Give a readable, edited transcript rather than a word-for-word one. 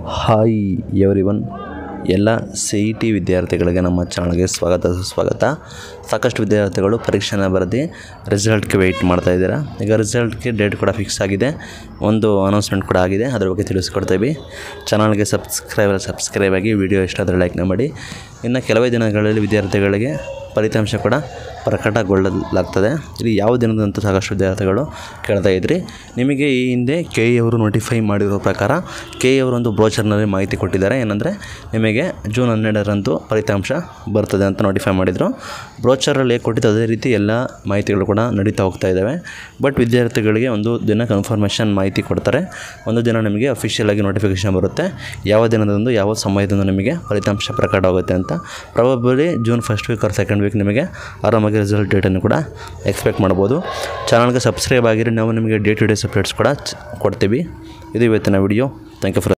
Hi everyone, ಎಲ್ಲ CET ವಿದ್ಯಾರ್ಥಿಗಳಿಗೆ ನಮ್ಮ ಚಾನಲ್ಗೆ ಸುಸ್ವಾಗತ. ಸಾಕಷ್ಟು ವಿದ್ಯಾರ್ಥಿಗಳು ಪರೀಕ್ಷೆನ ಬರೆದು ರಿಸಲ್ಟ್ಗೆ ವೆಯ್ಟ್ ಮಾಡ್ತಾಯಿದ್ದೀರಾ. ಈಗ ರಿಸಲ್ಟ್ಗೆ ಡೇಟ್ ಕೂಡ ಫಿಕ್ಸ್ ಆಗಿದೆ, ಒಂದು ಅನೌನ್ಸ್ಮೆಂಟ್ ಕೂಡ ಆಗಿದೆ, ಅದರ ಬಗ್ಗೆ ತಿಳಿಸ್ಕೊಡ್ತೀವಿ. ಚಾನಲ್ಗೆ ಸಬ್ಸ್ಕ್ರೈಬ್ ಆಗಿ, ವಿಡಿಯೋ ಇಷ್ಟ ಆದರೆ ಲೈಕ್ನ ಮಾಡಿ. ಇನ್ನು ಕೆಲವೇ ದಿನಗಳಲ್ಲಿ ವಿದ್ಯಾರ್ಥಿಗಳಿಗೆ ಫಲಿತಾಂಶ ಕೂಡ ಪ್ರಕಟಗೊಳ್ಳಲಾಗ್ತದೆ. ಇಲ್ಲಿ ಯಾವ ದಿನದಂತೂ ಸಾಕಷ್ಟು ವಿದ್ಯಾರ್ಥಿಗಳು ಕೇಳ್ತಾ ಇದ್ರಿ. ನಿಮಗೆ ಈ ಹಿಂದೆ KEA ಅವರು ನೋಟಿಫೈ ಮಾಡಿರೋ ಪ್ರಕಾರ KEA ಅವರು ಒಂದು ಬ್ರೋಚರ್ನಲ್ಲಿ ಮಾಹಿತಿ ಕೊಟ್ಟಿದ್ದಾರೆ. ಏನಂದರೆ ನಿಮಗೆ ಜೂನ್ 12ರಂದು ಫಲಿತಾಂಶ ಬರ್ತದೆ ಅಂತ ನೋಟಿಫೈ ಮಾಡಿದರು. ಬ್ರೋಚರಲ್ಲಿ ಕೊಟ್ಟಿದ್ದು ಅದೇ ರೀತಿ ಎಲ್ಲ ಮಾಹಿತಿಗಳು ಕೂಡ ನಡೀತಾ ಹೋಗ್ತಾ ಇದ್ದಾವೆ. ಬಟ್ ವಿದ್ಯಾರ್ಥಿಗಳಿಗೆ ಒಂದು ದಿನ ಕನ್ಫರ್ಮೇಷನ್ ಮಾಹಿತಿ ಕೊಡ್ತಾರೆ, ಒಂದು ದಿನ ನಿಮಗೆ ಅಫಿಷಿಯಲಾಗಿ ನೋಟಿಫಿಕೇಷನ್ ಬರುತ್ತೆ, ಯಾವ ದಿನದಂದು ಯಾವ ಸಮಯದಂದು ನಿಮಗೆ ಫಲಿತಾಂಶ ಪ್ರಕಟ ಆಗುತ್ತೆ ಅಂತ. Probably June 1st week or 2nd week ನಿಮಗೆ ಆರಾಮಾಗಿ ರಿಸಲ್ಟ್ ಡೇಟನ್ನು ಕೂಡ ಎಕ್ಸ್ಪೆಕ್ಟ್ ಮಾಡ್ಬೋದು. ಚಾನಲ್ಗೆ ಸಬ್ಸ್ಕ್ರೈಬ್ ಆಗಿರಿ, ನಾವು ನಿಮಗೆ ಡೇ ಟು ಡೇ ಅಪ್ಡೇಟ್ಸ್ ಕೂಡ ಕೊಡ್ತೀವಿ. ಇದು ಇವತ್ತಿನ ವಿಡಿಯೋ. Thank you for